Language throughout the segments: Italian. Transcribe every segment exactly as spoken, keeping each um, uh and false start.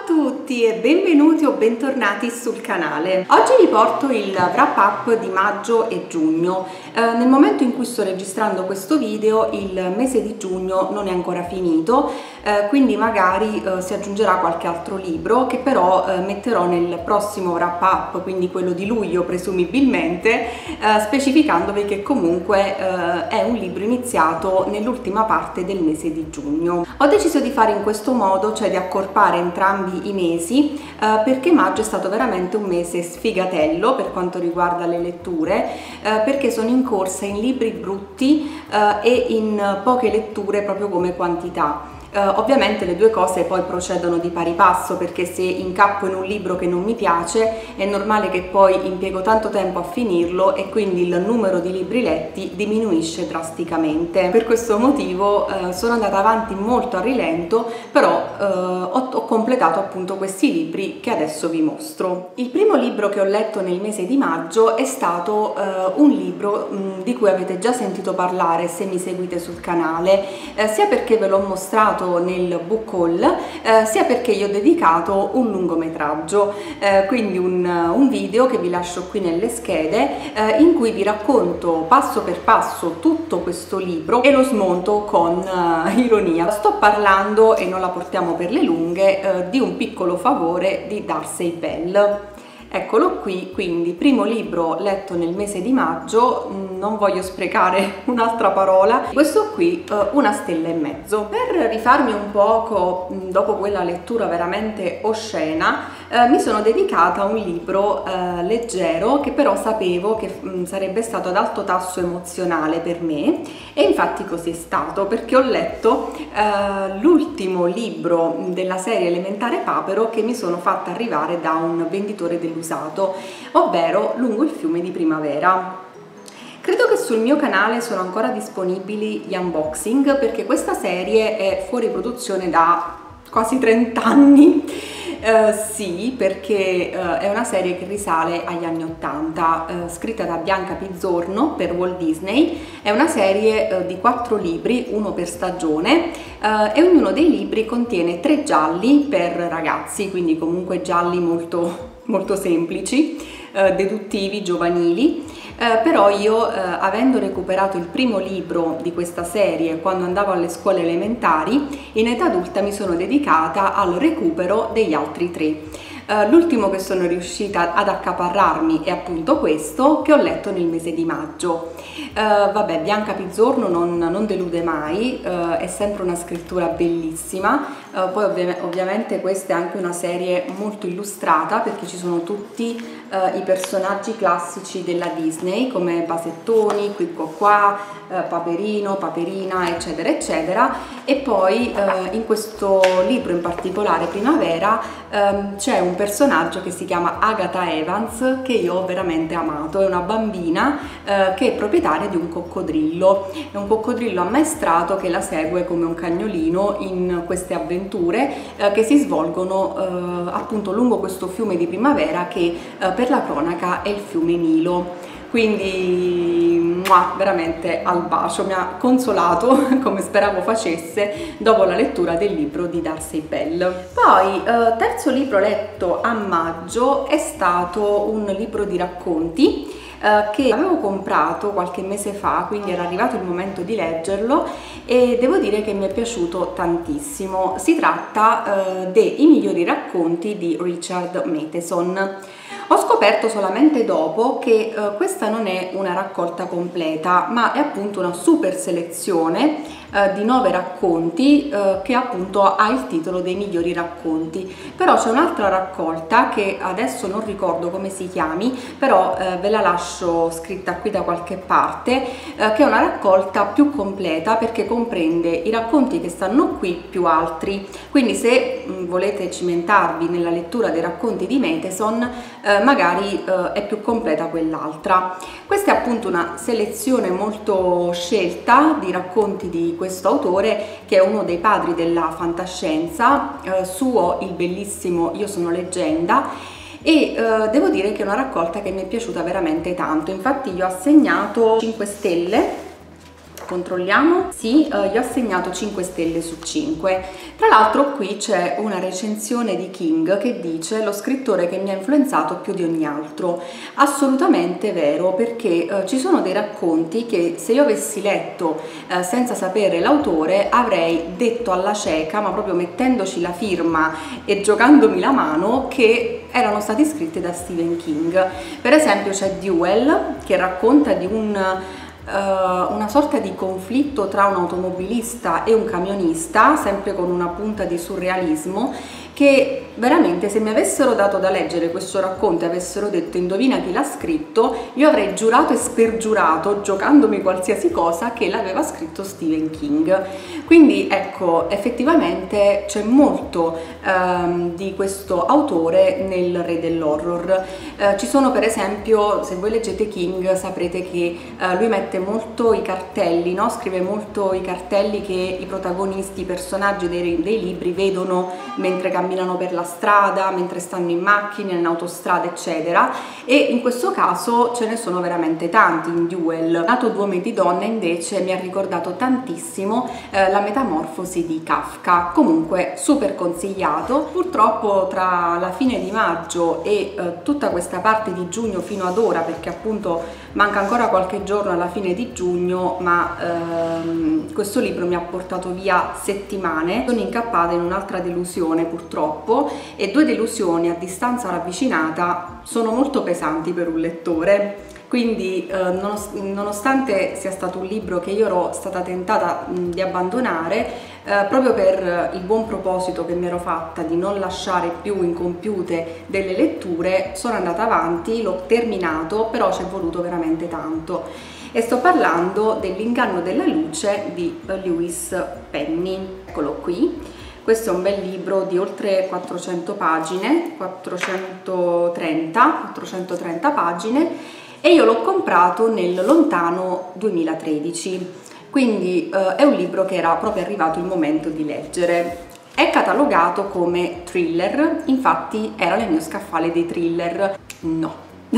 tutti e benvenuti o bentornati sul canale. Oggi vi porto il wrap up di maggio e giugno. Eh, nel momento in cui sto registrando questo video il mese di giugno non è ancora finito, eh, quindi magari eh, si aggiungerà qualche altro libro che però eh, metterò nel prossimo wrap up, quindi quello di luglio presumibilmente, eh, specificandovi che comunque eh, è un libro iniziato nell'ultima parte del mese di giugno. Ho deciso di fare in questo modo, cioè di accorpare entrambi i mesi, eh, perché maggio è stato veramente un mese sfigatello per quanto riguarda le letture, eh, perché sono in corsa in libri brutti eh, e in poche letture proprio come quantità. Uh, ovviamente le due cose poi procedono di pari passo, perché se incappo in un libro che non mi piace è normale che poi impiego tanto tempo a finirlo e quindi il numero di libri letti diminuisce drasticamente. Per questo motivo uh, sono andata avanti molto a rilento, però uh, ho, ho completato appunto questi libri che adesso vi mostro. Il primo libro che ho letto nel mese di maggio è stato uh, un libro mh, di cui avete già sentito parlare se mi seguite sul canale, eh, sia perché ve l'ho mostrato nel book haul, eh, sia perché gli ho dedicato un lungometraggio, eh, quindi un, un video che vi lascio qui nelle schede, eh, in cui vi racconto passo per passo tutto questo libro e lo smonto con uh, ironia. Sto parlando, e non la portiamo per le lunghe, eh, di Un piccolo favore di Darcy Bell. Eccolo qui, quindi primo libro letto nel mese di maggio, non voglio sprecare un'altra parola, questo qui una stella e mezzo. Per rifarmi un poco dopo quella lettura veramente oscena, eh, mi sono dedicata a un libro eh, leggero che però sapevo che mh, sarebbe stato ad alto tasso emozionale per me, e infatti così è stato, perché ho letto eh, l'ultimo libro della serie Elementare Papero che mi sono fatta arrivare da un venditore dell'usato, ovvero Lungo il fiume di primavera. Credo che sul mio canale sono ancora disponibili gli unboxing, perché questa serie è fuori produzione da quasi trenta anni. Uh, sì, perché uh, è una serie che risale agli anni ottanta, uh, scritta da Bianca Pizzorno per Walt Disney. È una serie uh, di quattro libri, uno per stagione, uh, e ognuno dei libri contiene tre gialli per ragazzi, quindi comunque gialli molto, molto semplici, uh, deduttivi, giovanili. Uh, però io, uh, avendo recuperato il primo libro di questa serie quando andavo alle scuole elementari, in età adulta mi sono dedicata al recupero degli altri tre. Uh, l'ultimo che sono riuscita ad accaparrarmi è appunto questo, che ho letto nel mese di maggio. Uh, vabbè, Bianca Pizzorno non, non delude mai, uh, è sempre una scrittura bellissima. Uh, poi ovvi ovviamente questa è anche una serie molto illustrata, perché ci sono tutti uh, i personaggi classici della Disney, come Basettoni, qui qua qua, uh, Paperino, Paperina, eccetera eccetera. E poi uh, in questo libro in particolare, Primavera, um, c'è un personaggio che si chiama Agatha Evans, che io ho veramente amato. È una bambina uh, che è proprietaria di un coccodrillo, è un coccodrillo ammaestrato che la segue come un cagnolino in queste avventure eh, che si svolgono eh, appunto lungo questo fiume di primavera che eh, per la cronaca è il fiume Nilo. Quindi muah, veramente al bacio, mi ha consolato come speravo facesse dopo la lettura del libro di Darcy Bell. Poi eh, terzo libro letto a maggio è stato un libro di racconti Uh, che avevo comprato qualche mese fa, quindi era arrivato il momento di leggerlo e devo dire che mi è piaciuto tantissimo. Si tratta uh, dei migliori racconti di Richard Matheson. Ho scoperto solamente dopo che uh, questa non è una raccolta completa, ma è appunto una super selezione uh, di nove racconti uh, che appunto ha il titolo dei migliori racconti. Però c'è un'altra raccolta che adesso non ricordo come si chiami, però uh, ve la lascio scritta qui da qualche parte, uh, che è una raccolta più completa, perché comprende i racconti che stanno qui più altri. Quindi se mh, volete cimentarvi nella lettura dei racconti di Matheson, uh, magari eh, è più completa quell'altra. Questa è appunto una selezione molto scelta di racconti di questo autore, che è uno dei padri della fantascienza, eh, suo il bellissimo Io sono leggenda, e eh, devo dire che è una raccolta che mi è piaciuta veramente tanto. Infatti gli ho assegnato cinque stelle Controlliamo? Sì, eh, gli ho assegnato cinque stelle su cinque. Tra l'altro qui c'è una recensione di King che dice: lo scrittore che mi ha influenzato più di ogni altro. Assolutamente vero, perché eh, ci sono dei racconti che se io avessi letto eh, senza sapere l'autore avrei detto alla cieca, ma proprio mettendoci la firma e giocandomi la mano, che erano stati scritti da Stephen King. Per esempio c'è Duel, che racconta di un Uh, una sorta di conflitto tra un automobilista e un camionista, sempre con una punta di surrealismo, che veramente, se mi avessero dato da leggere questo racconto e avessero detto indovina chi l'ha scritto, io avrei giurato e spergiurato, giocandomi qualsiasi cosa, che l'aveva scritto Stephen King. Quindi ecco, effettivamente c'è molto um, di questo autore nel re dell'horror. Uh, ci sono, per esempio, se voi leggete King saprete che uh, lui mette molto i cartelli, no? Scrive molto i cartelli che i protagonisti, i personaggi dei, dei libri vedono mentre camminano per la strada, mentre stanno in macchina, in autostrada, eccetera, e in questo caso ce ne sono veramente tanti in Duel. Nato d'uomo di donna invece mi ha ricordato tantissimo eh, la metamorfosi di Kafka, comunque super consigliato. Purtroppo tra la fine di maggio e eh, tutta questa parte di giugno fino ad ora, perché appunto manca ancora qualche giorno alla fine di giugno, ma ehm, questo libro mi ha portato via settimane, sono incappata in un'altra delusione purtroppo, e due delusioni a distanza ravvicinata sono molto pesanti per un lettore. Quindi eh, nonostante sia stato un libro che io ero stata tentata mh, di abbandonare, eh, proprio per il buon proposito che mi ero fatta di non lasciare più incompiute delle letture, sono andata avanti, l'ho terminato, però ci è voluto veramente tanto. E sto parlando dell'Inganno della luce di Lewis Penny. Eccolo qui. Questo è un bel libro di oltre quattrocento pagine, quattrocentotrenta, quattrocentotrenta pagine, e io l'ho comprato nel lontano duemilatredici, quindi eh, è un libro che era proprio arrivato il momento di leggere. È catalogato come thriller, infatti era nel mio scaffale dei thriller. No,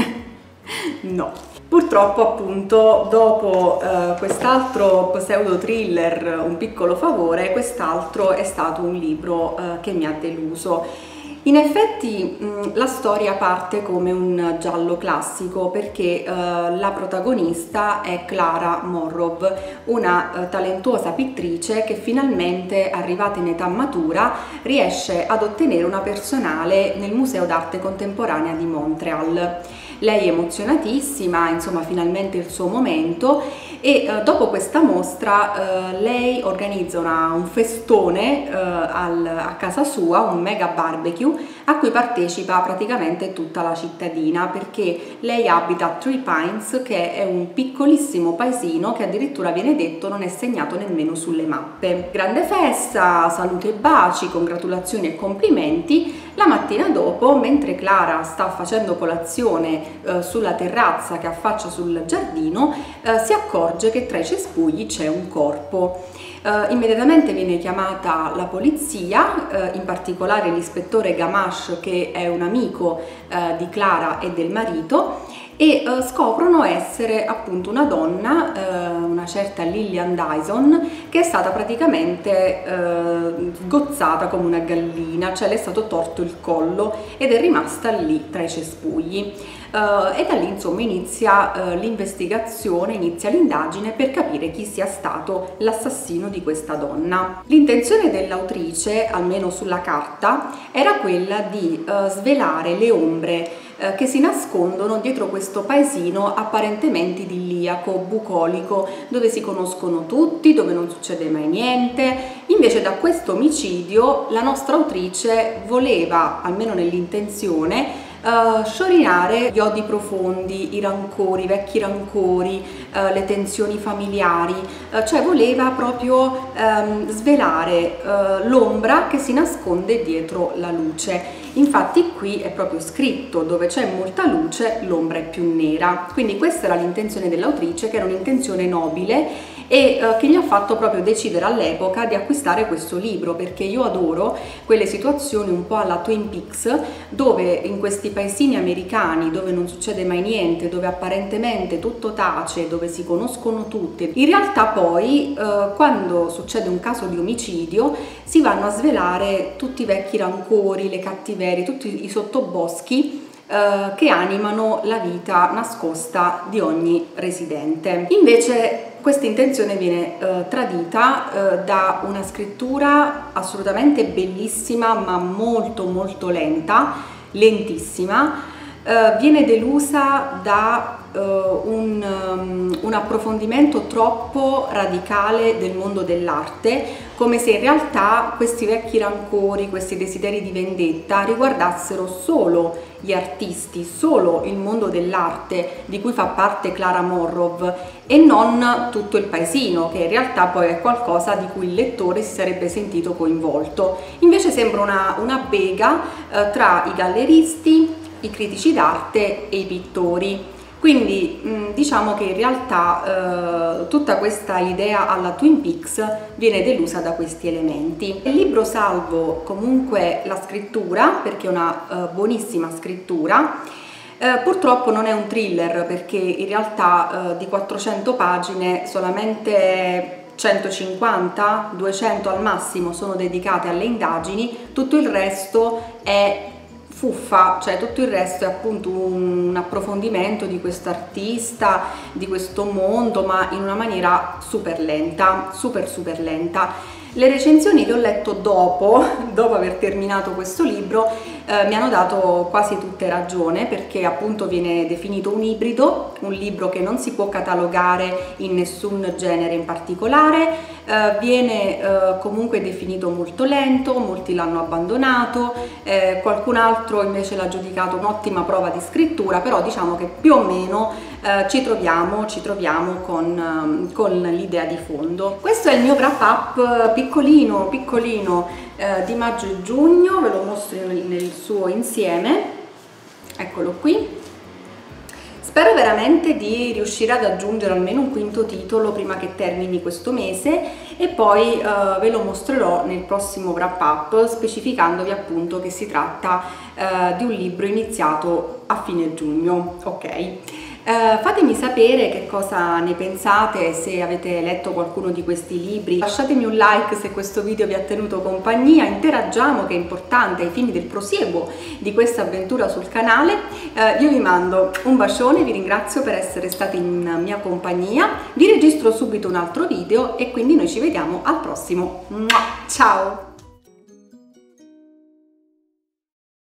no. Purtroppo appunto dopo eh, quest'altro pseudo thriller, Un piccolo favore, quest'altro è stato un libro eh, che mi ha deluso. In effetti mh, la storia parte come un giallo classico, perché eh, la protagonista è Clara Morrow, una eh, talentuosa pittrice che finalmente, arrivata in età matura, riesce ad ottenere una personale nel Museo d'Arte Contemporanea di Montreal. Lei è emozionatissima, insomma finalmente il suo momento, e eh, dopo questa mostra eh, lei organizza una, un festone eh, al, a casa sua, un mega barbecue a cui partecipa praticamente tutta la cittadina, perché lei abita a Three Pines, che è un piccolissimo paesino che addirittura viene detto non è segnato nemmeno sulle mappe. Grande festa, saluti e baci, congratulazioni e complimenti. La mattina dopo, mentre Clara sta facendo colazione eh, sulla terrazza che affaccia sul giardino, eh, si accorge che tra i cespugli c'è un corpo. Uh, immediatamente viene chiamata la polizia, uh, in particolare l'ispettore Gamache, che è un amico uh, di Clara e del marito, e uh, scoprono essere appunto una donna, uh, una certa Lillian Dyson, che è stata praticamente uh, sgozzata come una gallina, cioè le è stato torto il collo ed è rimasta lì tra i cespugli. Uh, e da lì insomma inizia uh, l'investigazione, inizia l'indagine per capire chi sia stato l'assassino di questa donna. L'intenzione dell'autrice, almeno sulla carta, era quella di uh, svelare le ombre uh, che si nascondono dietro questo paesino apparentemente idilliaco, bucolico, dove si conoscono tutti, dove non succede mai niente. Invece da questo omicidio la nostra autrice voleva, almeno nell'intenzione, Uh, sciorinare gli odi profondi, i rancori, i vecchi rancori, uh, le tensioni familiari, uh, cioè voleva proprio um, svelare uh, l'ombra che si nasconde dietro la luce. Infatti qui è proprio scritto: dove c'è molta luce l'ombra è più nera. Quindi questa era l'intenzione dell'autrice, che era un'intenzione nobile, e eh, che mi ha fatto proprio decidere all'epoca di acquistare questo libro, perché io adoro quelle situazioni un po' alla Twin Peaks, dove in questi paesini americani dove non succede mai niente, dove apparentemente tutto tace, dove si conoscono tutti, in realtà poi eh, quando succede un caso di omicidio si vanno a svelare tutti i vecchi rancori, le cattiverie, tutti i sottoboschi eh, che animano la vita nascosta di ogni residente. Invece questa intenzione viene eh, tradita eh, da una scrittura assolutamente bellissima, ma molto molto lenta, lentissima. Uh, viene delusa da uh, un, um, un approfondimento troppo radicale del mondo dell'arte, come se in realtà questi vecchi rancori, questi desideri di vendetta riguardassero solo gli artisti, solo il mondo dell'arte di cui fa parte Clara Morrow e non tutto il paesino, che in realtà poi è qualcosa di cui il lettore si sarebbe sentito coinvolto. Invece sembra una, una bega uh, tra i galleristi, i critici d'arte e i pittori. Quindi mh, diciamo che in realtà eh, tutta questa idea alla Twin Peaks viene delusa da questi elementi. Il libro, salvo comunque la scrittura, perché è una eh, buonissima scrittura, eh, purtroppo non è un thriller, perché in realtà eh, di quattrocento pagine solamente centocinquanta duecento al massimo sono dedicate alle indagini, tutto il resto è fuffa, cioè tutto il resto è appunto un approfondimento di questo artista, di questo mondo, ma in una maniera super lenta, super super lenta. Le recensioni che ho letto dopo, dopo aver terminato questo libro, eh, mi hanno dato quasi tutte ragione, perché appunto viene definito un ibrido, un libro che non si può catalogare in nessun genere in particolare, eh, viene eh, comunque definito molto lento, molti l'hanno abbandonato, eh, qualcun altro invece l'ha giudicato un'ottima prova di scrittura, però diciamo che più o meno eh, ci troviamo, ci troviamo con, con l'idea di fondo. Questo è il mio wrap up piccolino piccolino eh, di maggio e giugno, ve lo mostro nel, nel suo insieme, eccolo qui. Spero veramente di riuscire ad aggiungere almeno un quinto titolo prima che termini questo mese e poi eh, ve lo mostrerò nel prossimo wrap up, specificandovi appunto che si tratta eh, di un libro iniziato a fine giugno, ok? Uh, fatemi sapere che cosa ne pensate, se avete letto qualcuno di questi libri, lasciatemi un like se questo video vi ha tenuto compagnia, interagiamo, che è importante ai fini del prosieguo di questa avventura sul canale. Uh, io vi mando un bacione, vi ringrazio per essere stati in mia compagnia, vi registro subito un altro video e quindi noi ci vediamo al prossimo. Ciao!